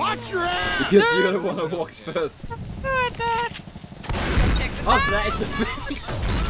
Watch your ass! Because you're the one who walks first. Do it, Dad. Go check the Oh, so that is a thing.